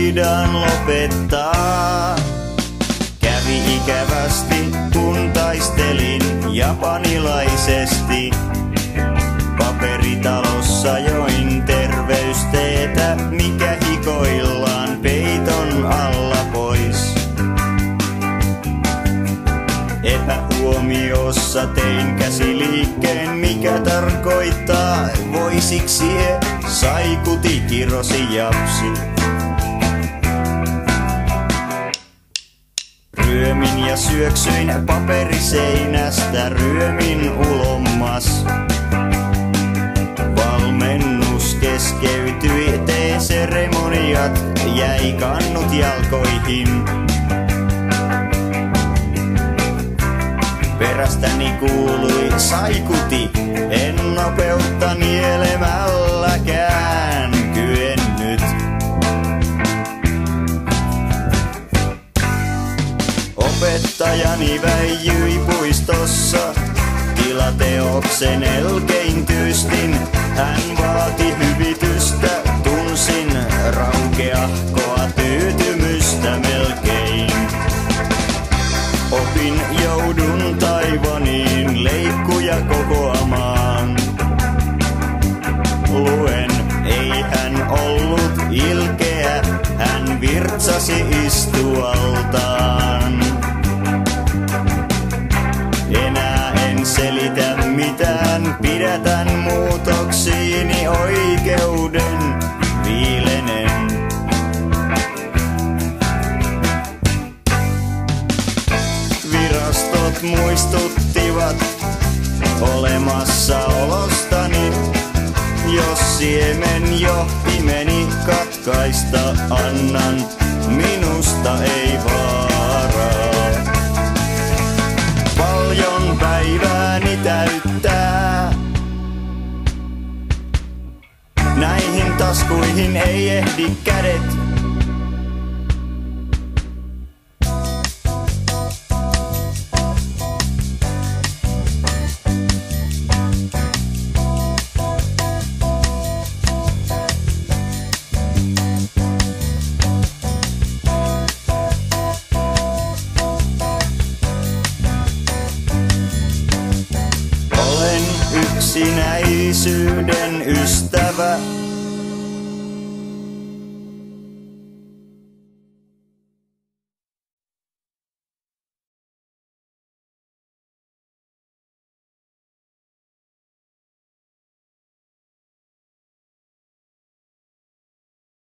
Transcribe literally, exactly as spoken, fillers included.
voidaan lopettaa. Kävi ikävästi, kun taistelin japanilaisesti. Paperitalossa join terveysteetä, mikä hikoillaan peiton alla pois. Epähuomiossa tein käsiliikkeen, mikä tarkoittaa voisiksi saikuti kirosi japsi. Ryömin ja syöksyin paperiseinästä, ryömin ulommas. Valmennus keskeytyi, tee-seremoniat jäi kannut jalkoihin. Perästäni kuului saikuti, en nopeutta nielemälläkään kyennyt. Opettajani väijyi puistossa, tilateoksen elkein tyystin. Hän vaati hyvitystä, tunsin raukeahkoa tyytymystä melkein. Opin joudun Taivaniin leikkuja kokoamaan. Luen, ei hän ollut ilkeä, hän virtsasi istualtaan. Enää en selitä mitään, pidätän muutoksiini oikeuden viilenen. Virastot muistuttivat olemassaolostani. Jos siemen johtimeni katkaista annan, minusta ei vaaraa. Paljon päivääni täyttää, näihin taskuihin ei ehdi kädet. Yksinäisyyden ystävä,